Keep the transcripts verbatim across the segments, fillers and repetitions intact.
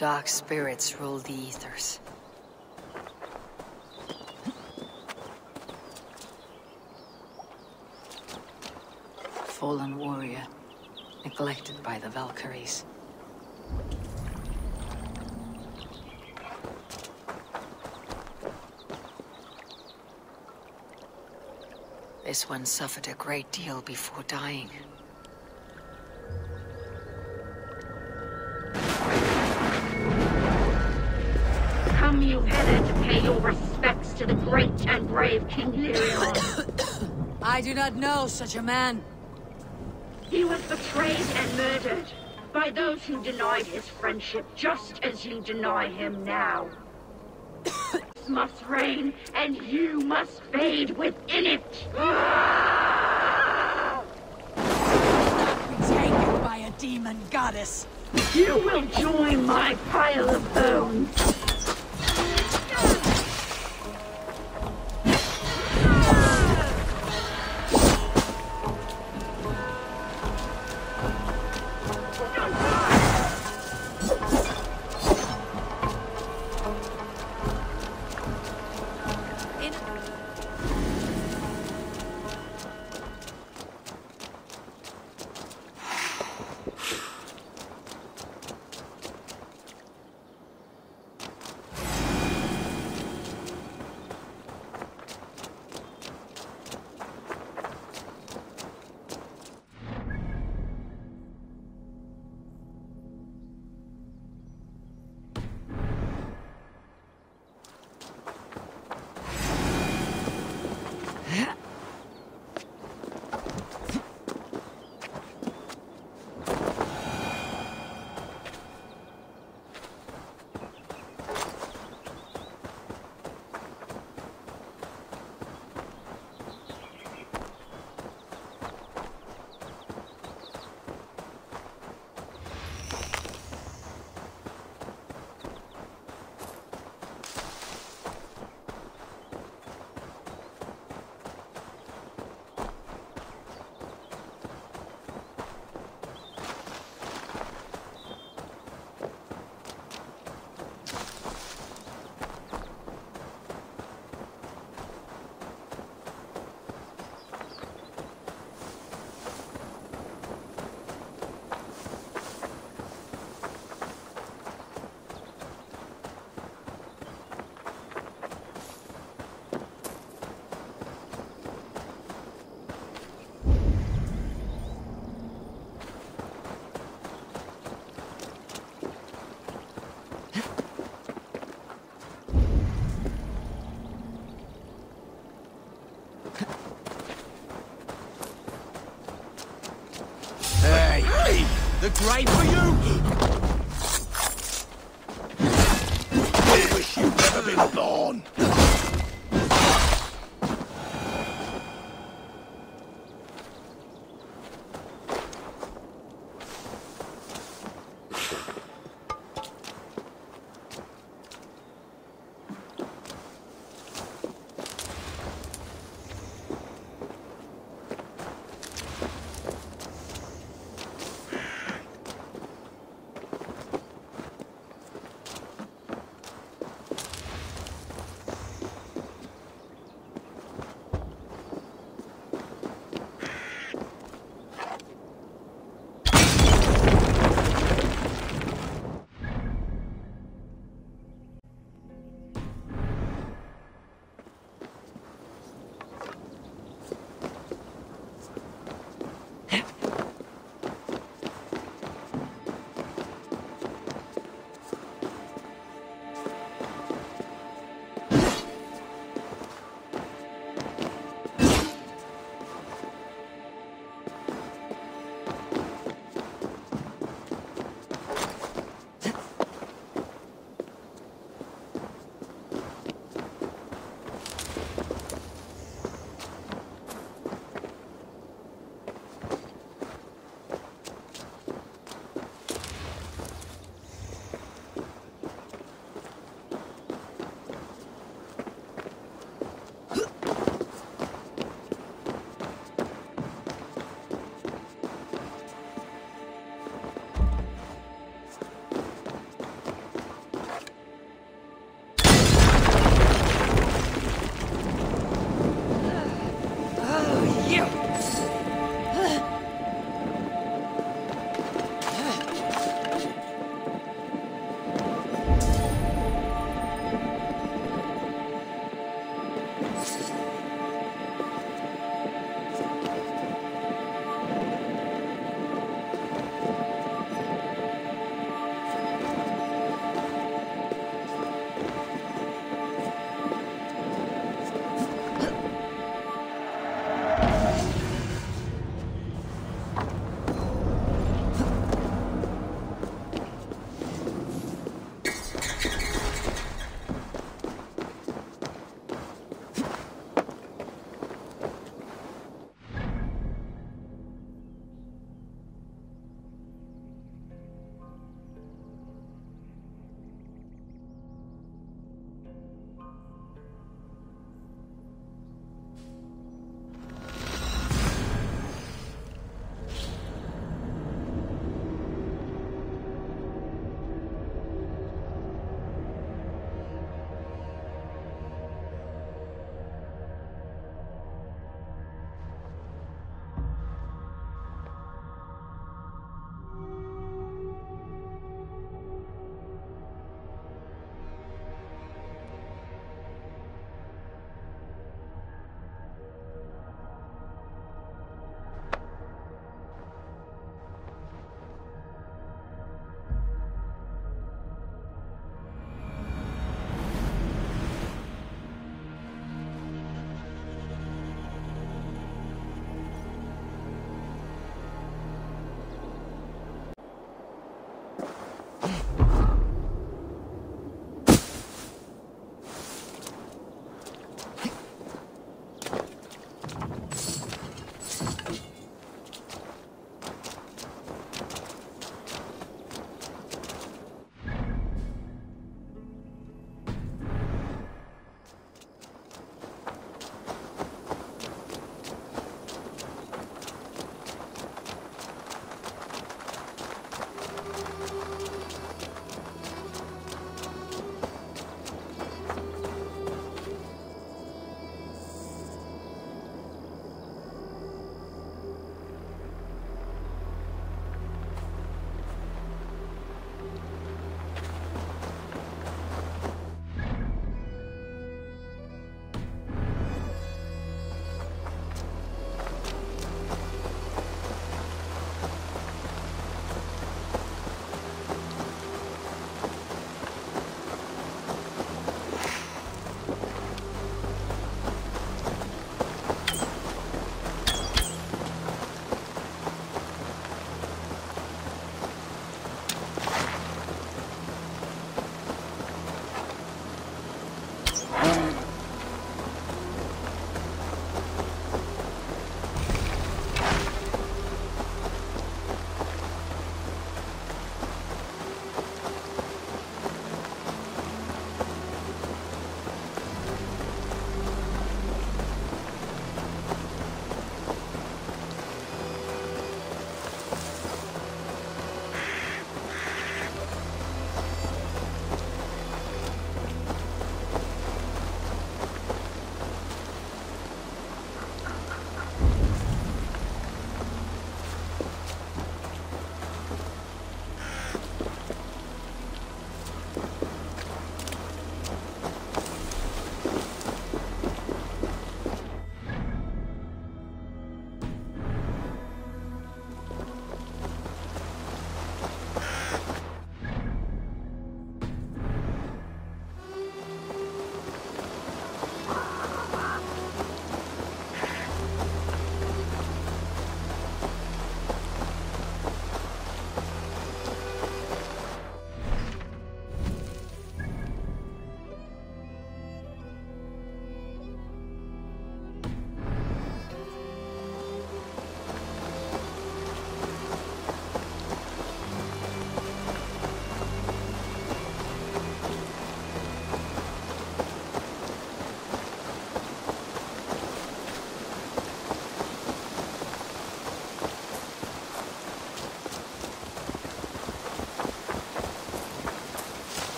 Dark spirits rule the ethers. Fallen warrior, neglected by the Valkyries. This one suffered a great deal before dying. Come you hither to pay your respects to the great and brave King Lyrion. I do not know such a man. He was betrayed and murdered by those who denied his friendship, just as you deny him now. Must reign, and you must fade within it. Be taken by a demon goddess. You will join my pile of bones. The grave for you! I wish you'd never been born!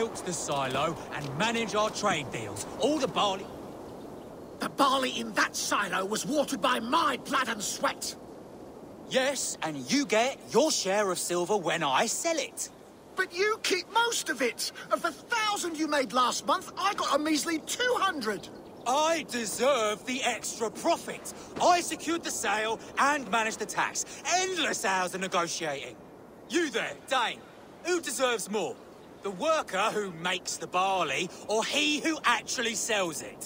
built the silo and manage our trade deals. All the barley... The barley in that silo was watered by my blood and sweat. Yes, and you get your share of silver when I sell it. But you keep most of it. Of the thousand you made last month, I got a measly two hundred. I deserve the extra profit. I secured the sale and managed the tax. Endless hours of negotiating. You there, Dane. Who deserves more? The worker who makes the barley, or he who actually sells it?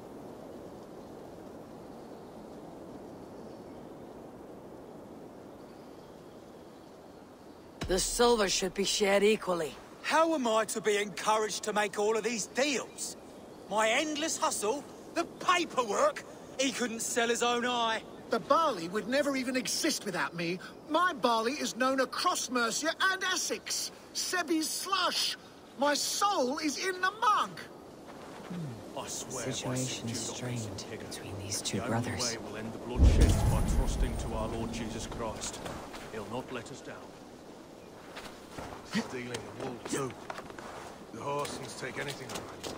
The silver should be shared equally. How am I to be encouraged to make all of these deals? My endless hustle? The paperwork? He couldn't sell his own eye. The barley would never even exist without me. My barley is known across Mercia and Essex. Sebi's slush. My soul is in the mug. I swear The situation is strained between these two brothers. The only way we'll end the bloodshed is by trusting to our Lord Jesus Christ. He'll not let us down. Stealing the wool too. The Horsens take anything right.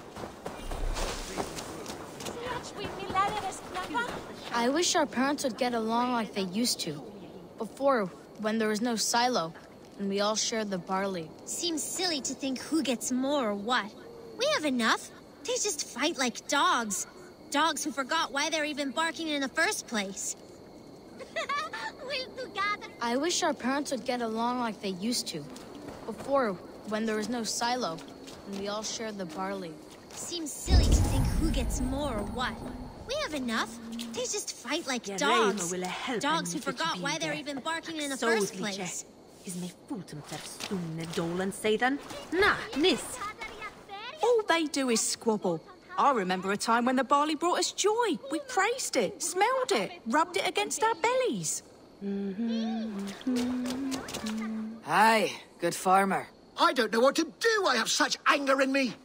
I wish our parents would get along like they used to. Before, when there was no silo, and we all shared the barley. Seems silly to think who gets more or what. We have enough. They just fight like dogs. Dogs who forgot why they're even barking in the first place. I wish our parents would get along like they used to. Before, when there was no silo, and we all shared the barley. Seems silly to think who gets more or what. We have enough. They just fight like dogs. Dogs who forgot why they're even barking in the first place. Is me foten for stunne dolan sedan? Nah, nis. All they do is squabble. I remember a time when the barley brought us joy. We praised it, smelled it, rubbed it against our bellies. Aye, good farmer. I don't know what to do. I have such anger in me.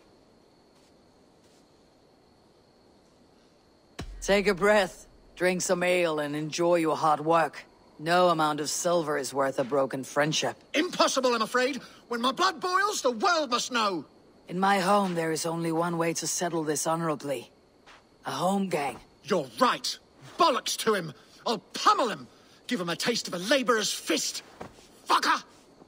Take a breath, drink some ale, and enjoy your hard work. No amount of silver is worth a broken friendship. Impossible, I'm afraid. When my blood boils, the world must know. In my home, there is only one way to settle this honorably. A home gang. You're right. Bollocks to him. I'll pummel him. Give him a taste of a labourer's fist. Fucker!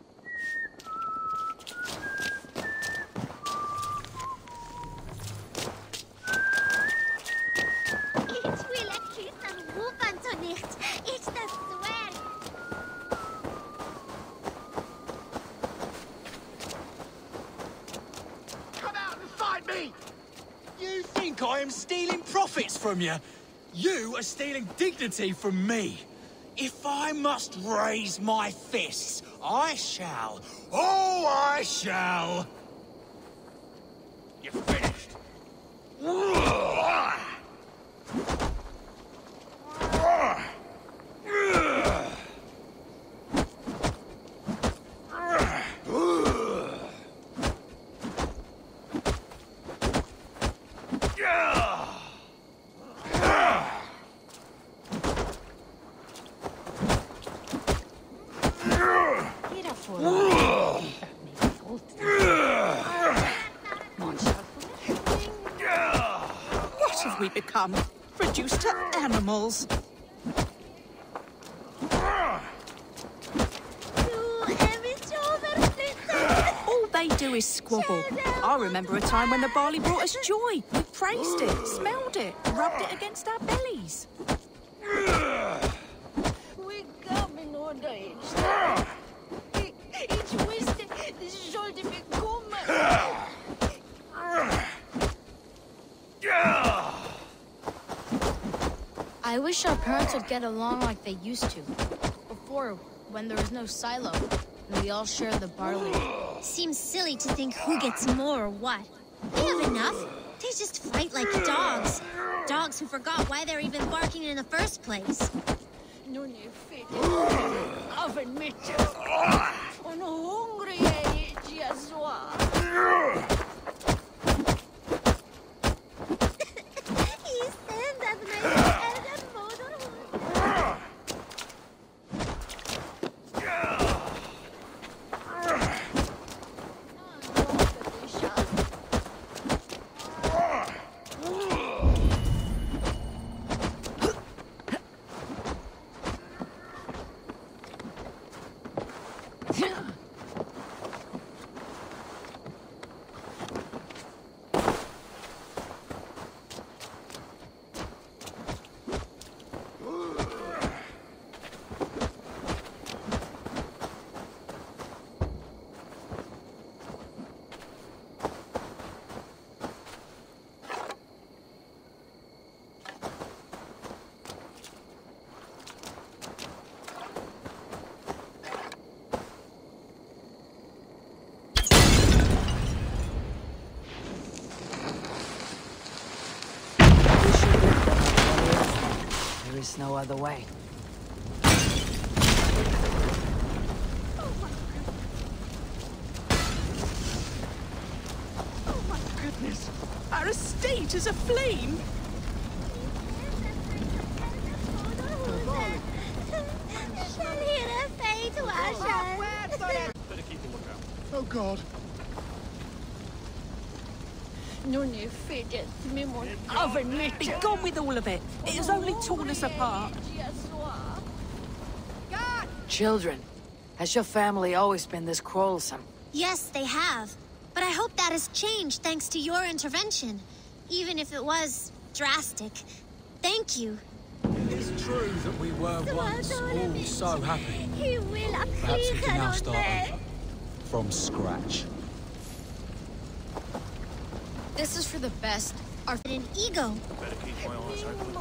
You think I am stealing profits from you? You are stealing dignity from me. If I must raise my fists, I shall. Oh, I shall. You're finished. What have we become? Reduced to animals. All they do is squabble. I remember a time when the barley brought us joy. We praised it, smelled it, rubbed it against our bellies. I wish our parents would get along like they used to. Before, when there was no silo, and we all shared the barley. Seems silly to think who gets more or what. We have enough. They just fight like dogs. Dogs who forgot why they're even barking in the first place. There is no other way. Oh my goodness! Our estate is aflame! Better keep a lookout. Oh, God. Oven, be gone with all of it! It has only torn us apart! Children, has your family always been this quarrelsome? Yes, they have. But I hope that has changed thanks to your intervention. Even if it was drastic. Thank you. It's true that we were once all so happy. Perhaps we can now start over. From scratch. This is for the best. Our an ego. Better keep my eyes open.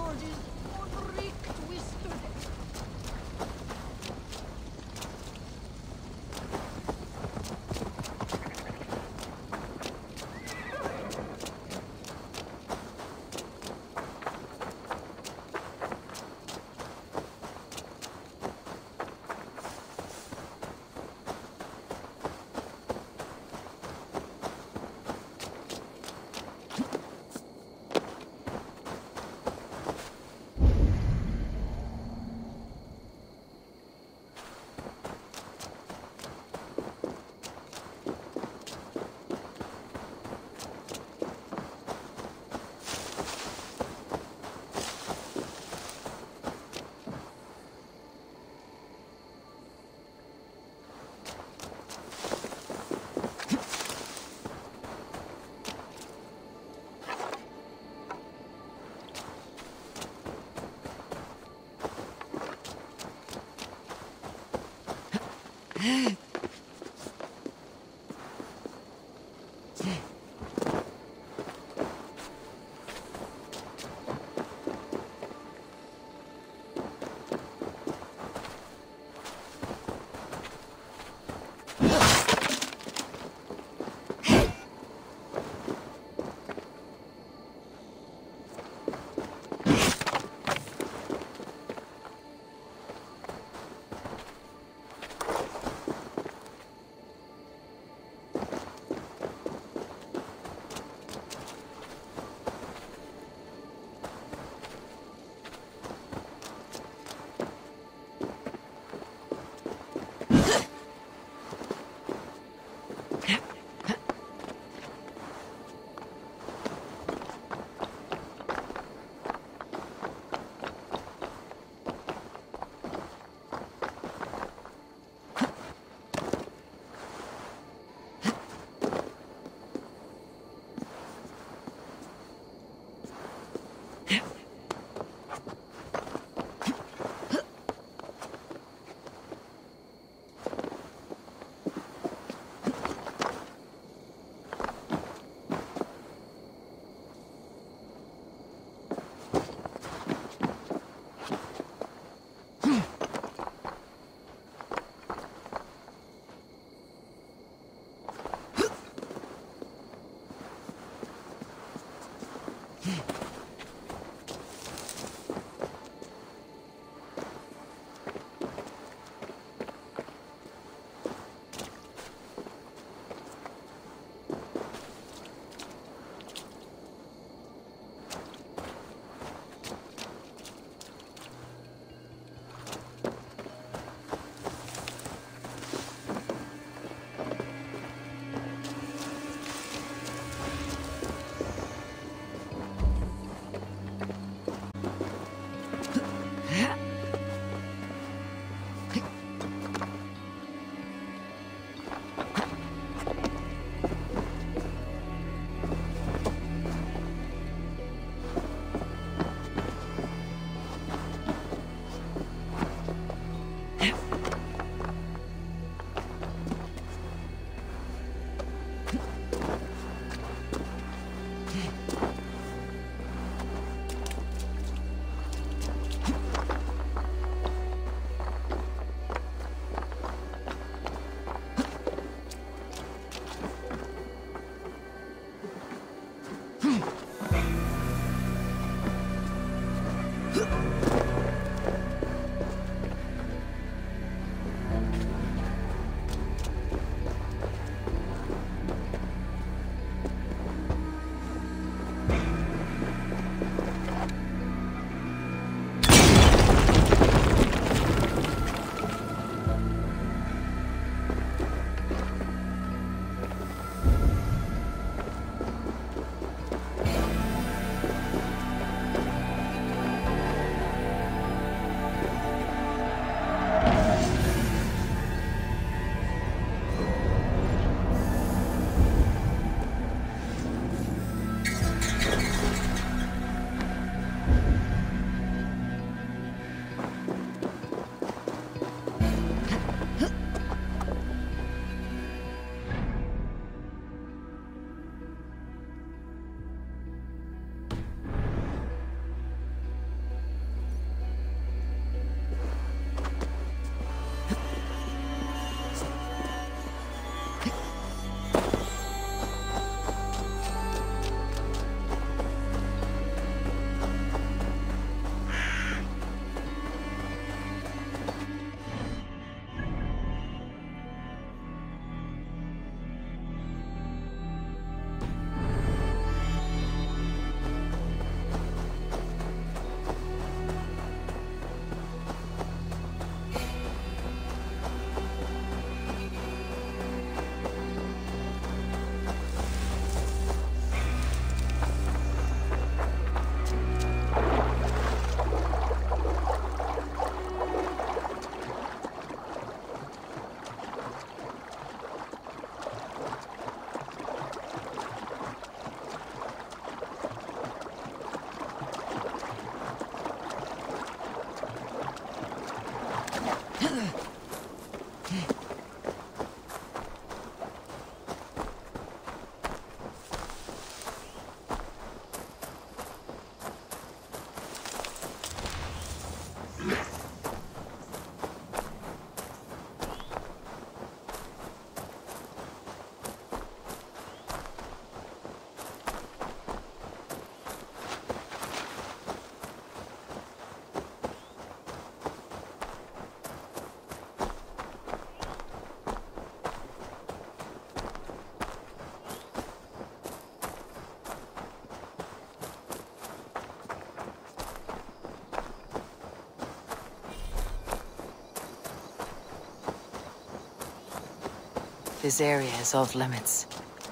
This area is off limits.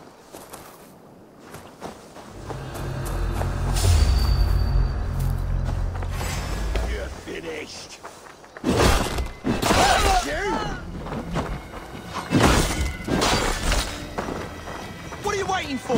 You're finished. What are you waiting for?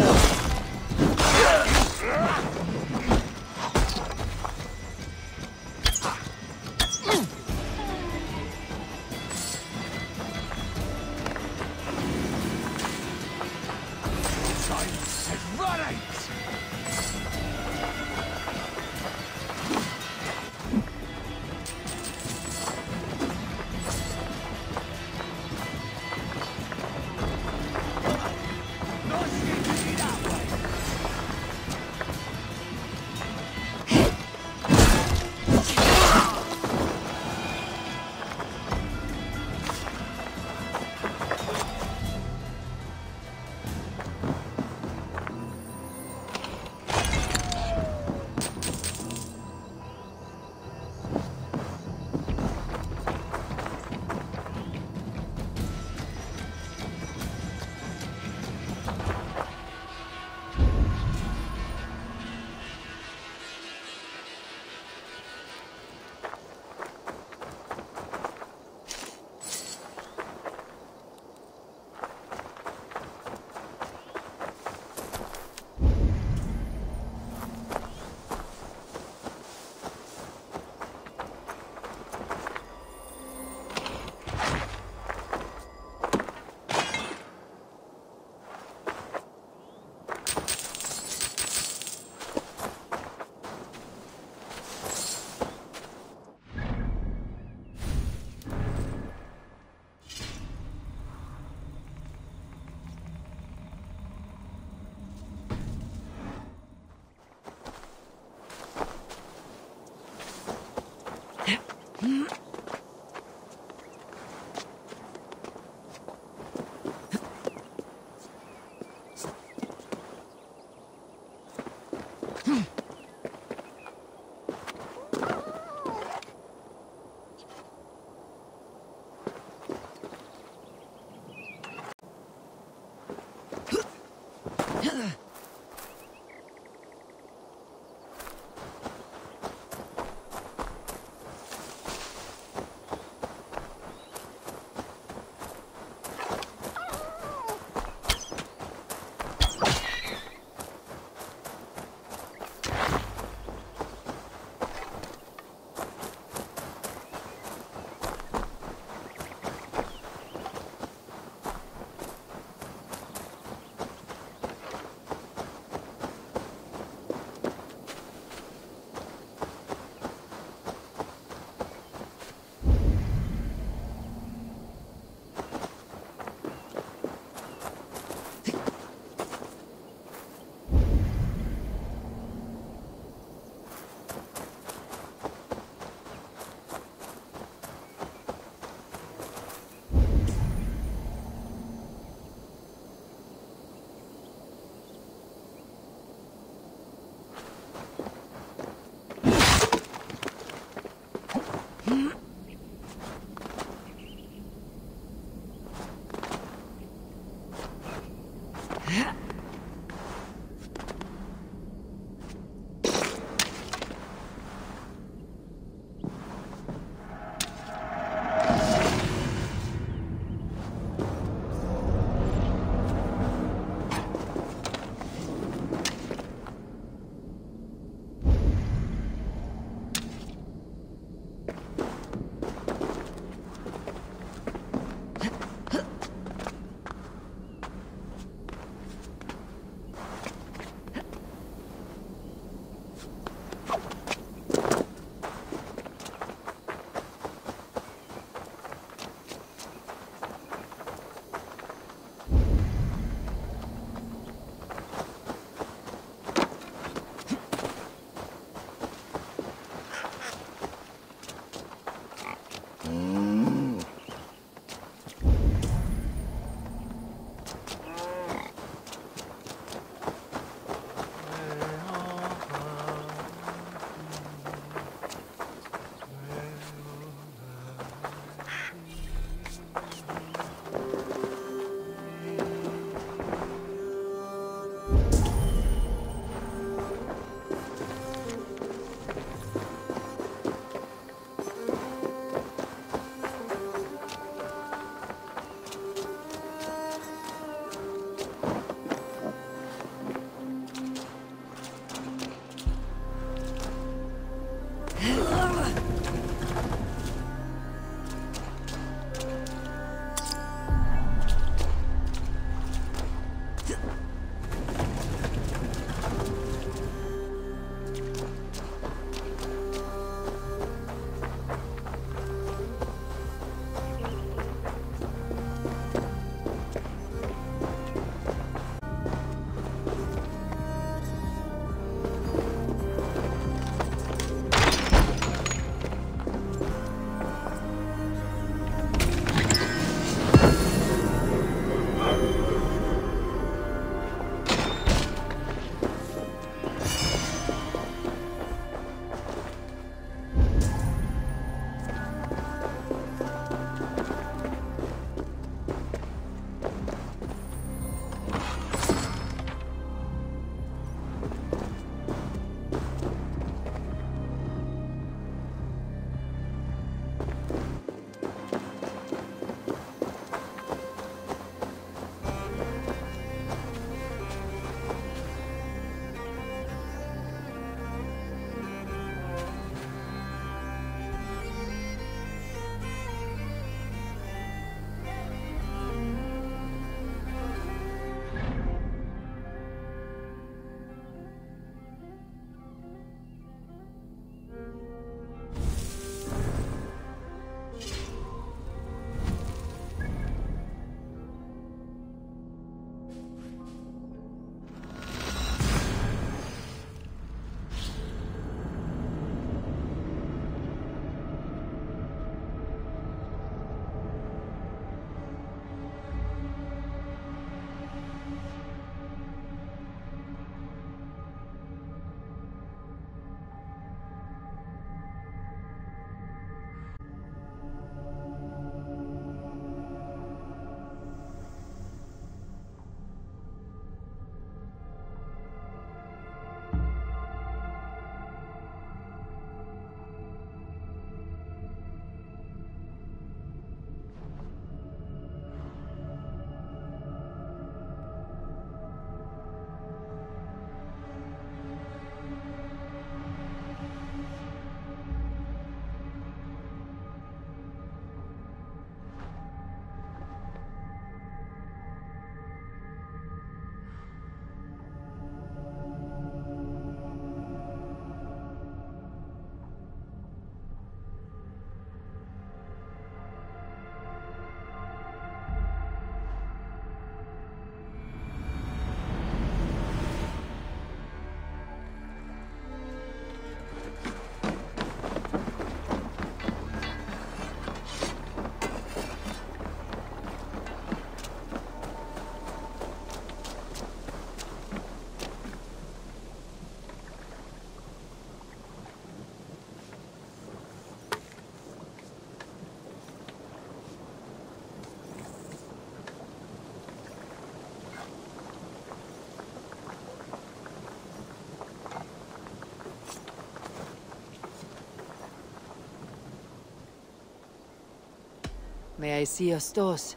May I see your stores?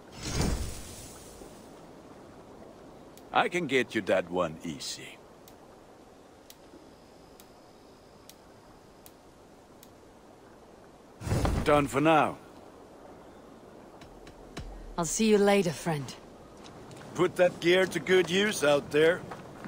I can get you that one easy. Done for now. I'll see you later, friend. Put that gear to good use out there.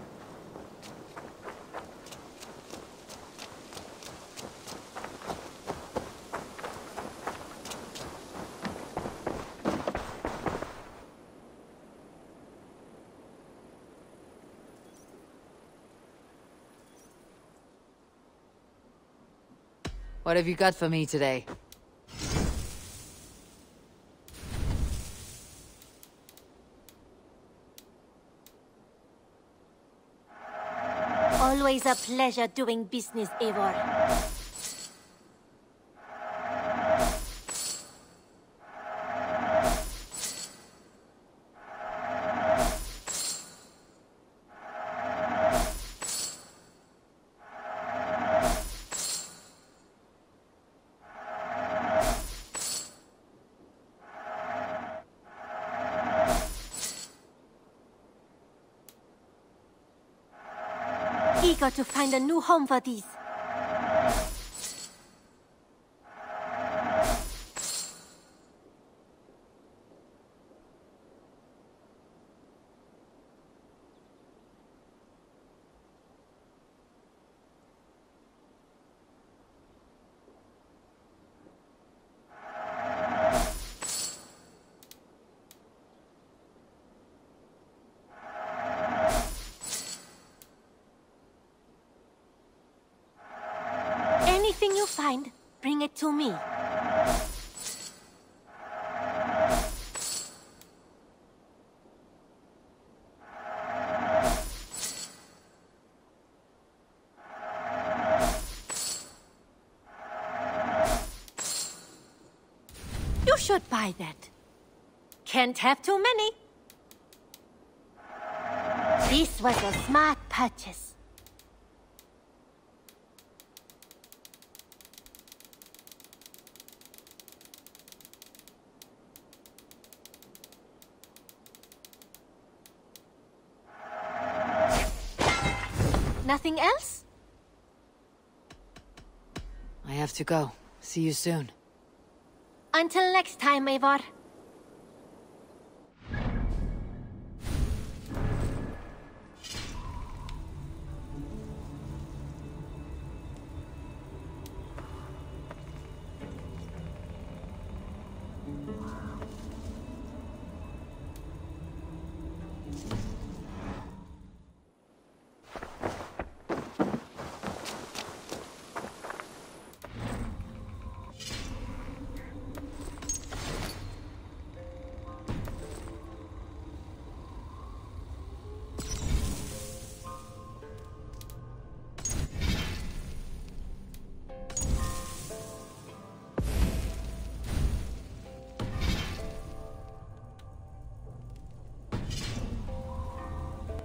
What have you got for me today? Always a pleasure doing business, Eivor. Eager to find a new home for these. Anything you find, bring it to me. You should buy that. Can't have too many. This was a smart purchase. Nothing else? I have to go. See you soon. Until next time, Eivor.